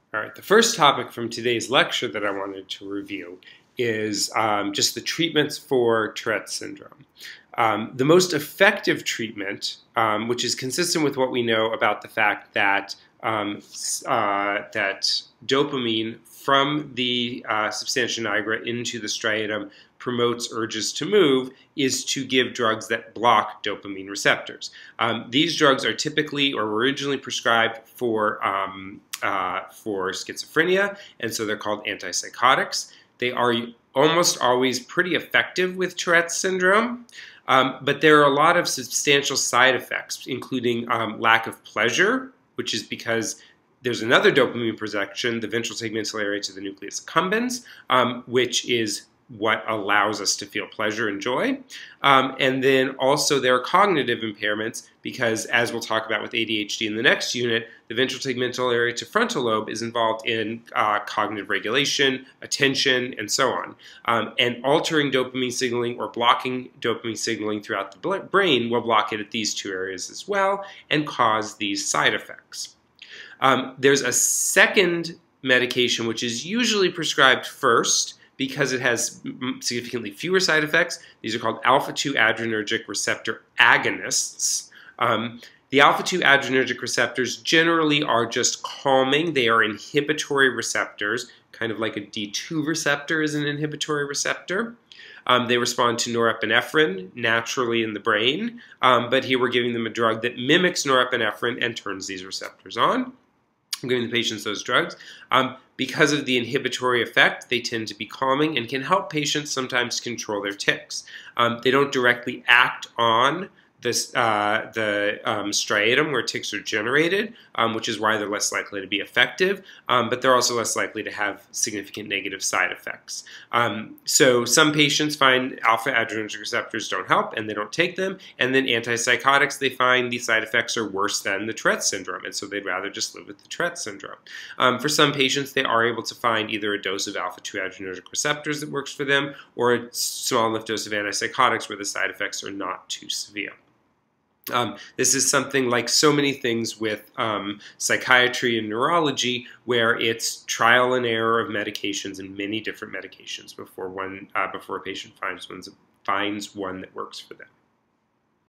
All right, the first topic from today's lecture that I wanted to review is just the treatments for Tourette syndrome. The most effective treatment, which is consistent with what we know about the fact that that dopamine from the substantia nigra into the striatum promotes urges to move, is to give drugs that block dopamine receptors. These drugs are typically or originally prescribed for schizophrenia, and so they're called antipsychotics. They are almost always pretty effective with Tourette's syndrome, but there are a lot of substantial side effects, including lack of pleasure, which is because there's another dopamine production, the ventral tegmental area to the nucleus accumbens, which is what allows us to feel pleasure and joy. And then also there are cognitive impairments because, as we'll talk about with ADHD in the next unit, the ventral tegmental area to frontal lobe is involved in cognitive regulation, attention, and so on. And altering dopamine signaling or blocking dopamine signaling throughout the brain will block it at these two areas as well and cause these side effects. There's a second medication which is usually prescribed first because it has significantly fewer side effects. These are called alpha-2 adrenergic receptor agonists. The alpha-2 adrenergic receptors generally are just calming. They are inhibitory receptors, kind of like a D2 receptor is an inhibitory receptor. They respond to norepinephrine naturally in the brain, but here we're giving them a drug that mimics norepinephrine and turns these receptors on. I'm giving the patients those drugs. Because of the inhibitory effect, they tend to be calming and can help patients sometimes control their tics. They don't directly act on this, the striatum where tics are generated, which is why they're less likely to be effective, but they're also less likely to have significant negative side effects. So some patients find alpha adrenergic receptors don't help and they don't take them, and then antipsychotics, they find the side effects are worse than the Tourette syndrome, and so they'd rather just live with the Tourette syndrome. For some patients, they are able to find either a dose of alpha-2 adrenergic receptors that works for them or a small enough dose of antipsychotics where the side effects are not too severe. This is something like so many things with psychiatry and neurology, where it's trial and error of medications and many different medications before a patient finds one that works for them.